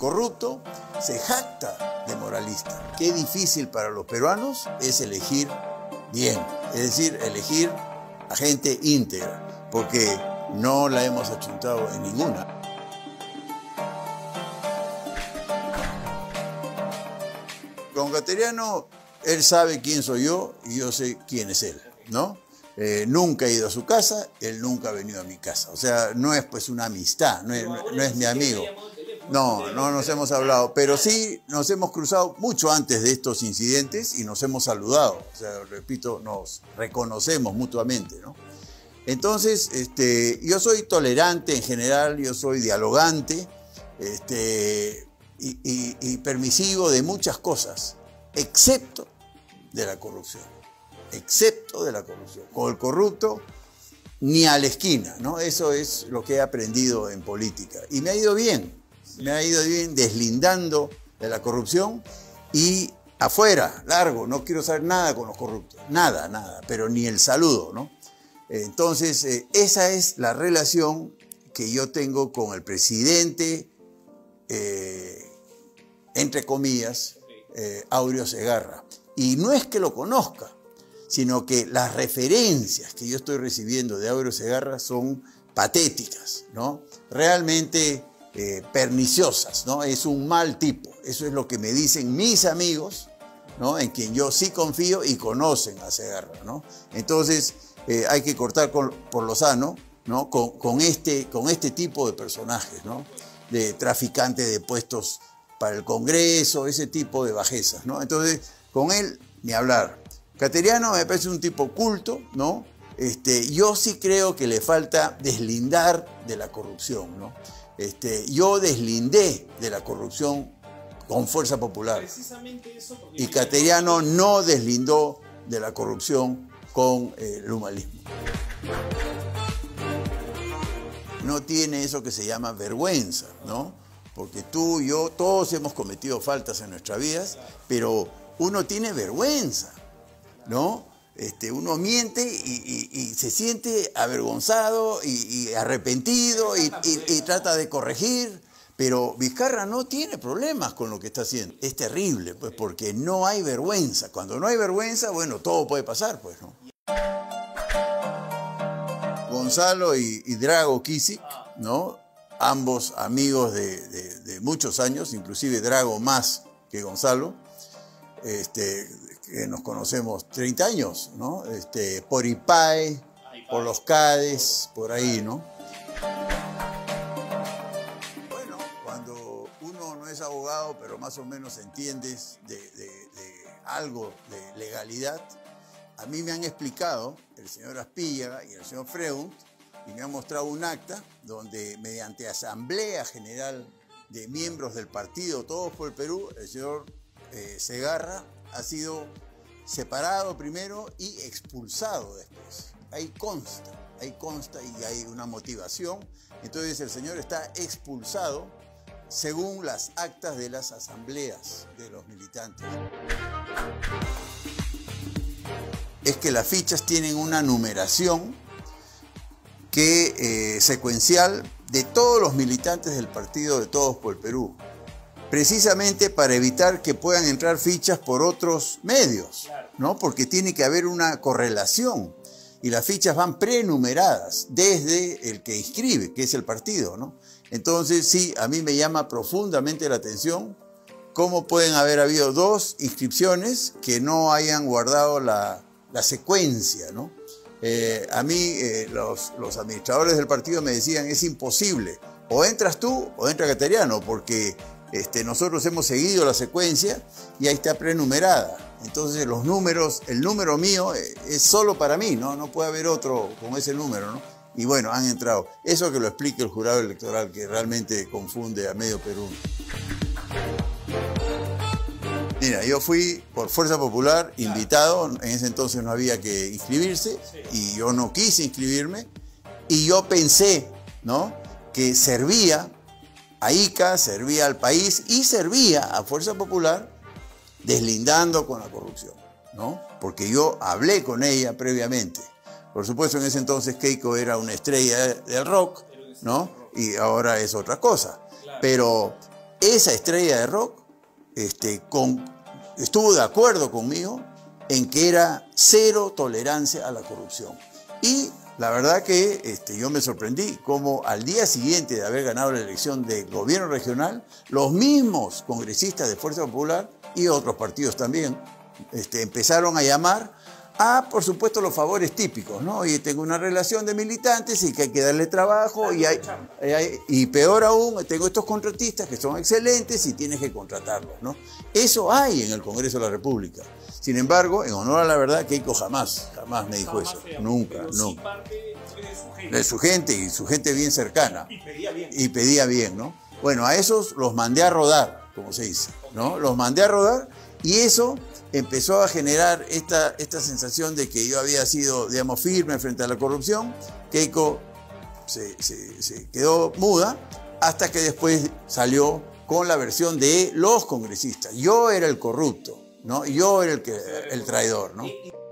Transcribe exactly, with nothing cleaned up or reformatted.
corrupto se jacta de moralista. Qué difícil para los peruanos es elegir bien, es decir, elegir a gente íntegra, porque no la hemos achuntado en ninguna. Con Cateriano, él sabe quién soy yo y yo sé quién es él, ¿no? Eh, nunca he ido a su casa, él nunca ha venido a mi casa. O sea, no es pues una amistad, no es, no, no es mi amigo. No, no nos hemos hablado, pero sí nos hemos cruzado mucho antes de estos incidentes y nos hemos saludado. O sea, repito, nos reconocemos mutuamente, ¿no? Entonces, este, yo soy tolerante en general, yo soy dialogante este, y, y, y permisivo de muchas cosas, excepto de la corrupción. Excepto de la corrupción. Con el corrupto, ni a la esquina, ¿no? Eso es lo que he aprendido en política. Y me ha ido bien, me ha ido bien deslindando de la corrupción y afuera, largo, no quiero saber nada con los corruptos, nada, nada, pero ni el saludo, ¿no? Entonces, eh, esa es la relación que yo tengo con el presidente, eh, entre comillas, eh, Áureo Segarra. Y no es que lo conozca, sino que las referencias que yo estoy recibiendo de Áureo Segarra son patéticas, ¿no? Realmente eh, perniciosas, ¿no? Es un mal tipo. Eso es lo que me dicen mis amigos, ¿no? En quien yo sí confío y conocen a Segarra, ¿no? Entonces, eh, hay que cortar con, por lo sano, ¿no? Con, con, este, con este tipo de personajes, ¿no? De traficantes de puestos para el Congreso, ese tipo de bajezas, ¿no? Entonces, con él, ni hablar. Cateriano me parece un tipo culto, ¿no? Este, yo sí creo que le falta deslindar de la corrupción, ¿no? Este, yo deslindé de la corrupción con Fuerza Popular. Precisamente eso. Y Cateriano no deslindó de la corrupción con eh, el humanismo. No tiene eso que se llama vergüenza, ¿no? Porque tú, yo, todos hemos cometido faltas en nuestras vidas, pero uno tiene vergüenza, ¿no? Este, uno miente y, y, y se siente avergonzado y, y arrepentido y, y, y trata de corregir, pero Vizcarra no tiene problemas con lo que está haciendo. Es terrible, pues, porque no hay vergüenza. Cuando no hay vergüenza, bueno, todo puede pasar, pues, ¿no? Gonzalo y, y Drago Kisic, ¿no? Ambos amigos de, de, de muchos años, inclusive Drago más que Gonzalo, este, que nos conocemos treinta años, ¿no? Este, por I P A E, por los CADES, por ahí, ¿no? Bueno, cuando uno no es abogado, pero más o menos entiendes de, de, de algo de legalidad, a mí me han explicado el señor Aspíllaga y el señor Freund, y me han mostrado un acta donde mediante asamblea general de miembros del partido Todos por el Perú, el señor eh, Segarra ha sido separado primero y expulsado después. Ahí consta, ahí consta y hay una motivación. Entonces el señor está expulsado según las actas de las asambleas de los militantes. Es que las fichas tienen una numeración que, eh, secuencial de todos los militantes del partido de Todos por el Perú, precisamente para evitar que puedan entrar fichas por otros medios, ¿no? Porque tiene que haber una correlación y las fichas van prenumeradas desde el que inscribe, que es el partido, ¿no? Entonces sí, a mí me llama profundamente la atención cómo pueden haber habido dos inscripciones que no hayan guardado la, la secuencia, ¿no? Eh, a mí eh, los, los administradores del partido me decían, es imposible, o entras tú o entra Cateriano, porque este, nosotros hemos seguido la secuencia y ahí está prenumerada. Entonces los números, el número mío eh, es solo para mí, ¿no? No puede haber otro con ese número, ¿no? Y bueno, han entrado. Eso que lo explique el jurado electoral, que realmente confunde a medio Perú. Mira, yo fui por Fuerza Popular invitado, en ese entonces no había que inscribirse y yo no quise inscribirme y yo pensé, ¿no?, que servía a Ica, servía al país y servía a Fuerza Popular deslindando con la corrupción, ¿no? Porque yo hablé con ella previamente. Por supuesto, en ese entonces Keiko era una estrella del rock, ¿no? Y ahora es otra cosa. Pero esa estrella de rock este, con, estuvo de acuerdo conmigo en que era cero tolerancia a la corrupción. Y la verdad que este, yo me sorprendí como al día siguiente de haber ganado la elección del gobierno regional, los mismos congresistas de Fuerza Popular y otros partidos también este, empezaron a llamar a, por supuesto, los favores típicos, ¿no? Y tengo una relación de militantes y que hay que darle trabajo y, hay, hay, y peor aún, tengo estos contratistas que son excelentes y tienes que contratarlos, ¿no? Eso hay en el Congreso de la República. Sin embargo, en honor a la verdad, Keiko jamás, jamás me dijo eso. Nunca, nunca. De su gente y su gente bien cercana. Y pedía bien. Y pedía bien, ¿no? Bueno, a esos los mandé a rodar, como se dice, ¿no? Los mandé a rodar y eso empezó a generar esta, esta sensación de que yo había sido, digamos, firme frente a la corrupción. Keiko se, se, se quedó muda hasta que después salió con la versión de los congresistas. Yo era el corrupto, ¿no? Yo era el, que, el traidor, ¿no?